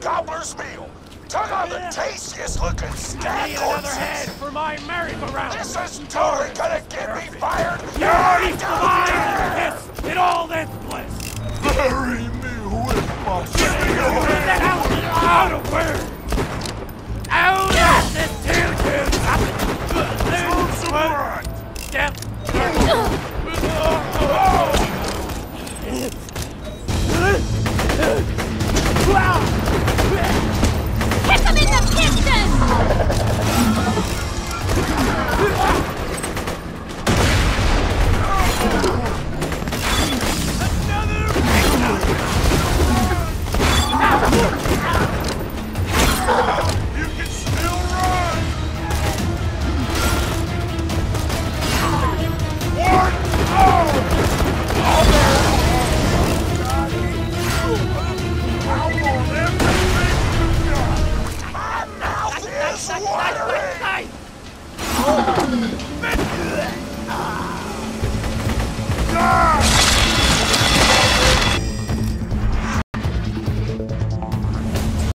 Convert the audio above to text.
gobbler's meal. Tug on the tastiest looking stag Another head corpses. for my merry-go-round. This is totally gonna get me fired. You're already fine. In all this bliss. Bury me with my Get out of where? Out of this dude. Step. Kick him in the piston! You can still run! One! Oh! My mouth is watering!